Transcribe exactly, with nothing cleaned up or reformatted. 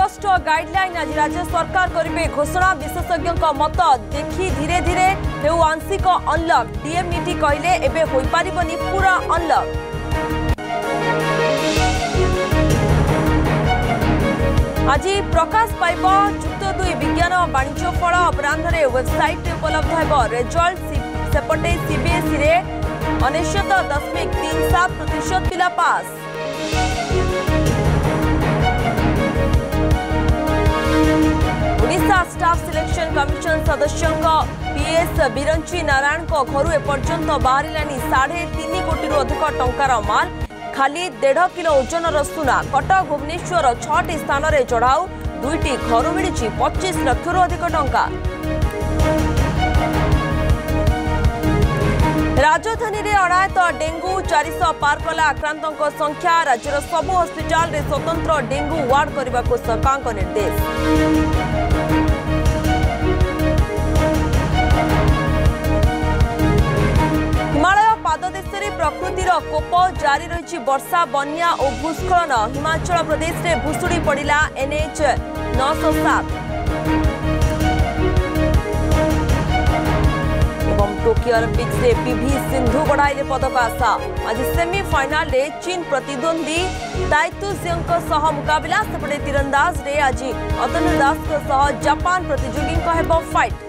स्पष्ट गाइडलाइन आज राज्य सरकार करेंगे घोषणा। विशेषज्ञ मत देखि धीरे धीरे हेउ आंशिक अनलक। डीएमईटी कहले एबे होई पारिबनी पूरा अनलक। आज प्रकाश पाइब जुक्त दुई विज्ञान वाणिज्य फल। अपराह्न वेबसाइट उपलब्ध हो रिजल्ट। सेपटे सीबीएसई रे अनेशत दशमिक तीन सात प्रतिशत पिला पास। ओडिशा स्टाफ सिलेक्शन कमिशन सदस्य पीएस बिरंची नारायण घर एपर्यंत बाहर साढ़े तीन कोटी अधिक टंकार माल। खाली डेढ़ किलो ओजन सुना। कटक भुवनेश्वर छटी स्थान में चढ़ाऊ। दुईटी घर मिली पच्चीस लाख रु अधिक टंका। राजधानी रे अणायत डेंगू चारिश पार कला। आक्रांतों संख्या। राज्यर सबु हस्पिटाल रे स्वतंत्र डेंगू वार्ड करने को सरकार का निर्देश। हिमालय पाददेश में प्रकृतिर कोप जारी रही। वर्षा बन्या और भूस्खलन। हिमाचल प्रदेश में भुशुड़ी पड़ा एनएच नौ सौ सात। टोकियो ओलंपिक्स में पीवी सिंधु बढ़ाइले पदक आशा। आज सेमीफाइनाल रे चीन प्रतिद्वंदी ताइतु जियोंग सह मुकाबला। सेपटे तीरंदाज रे आज अतनु दास सह जापान प्रतियोगी फाइट।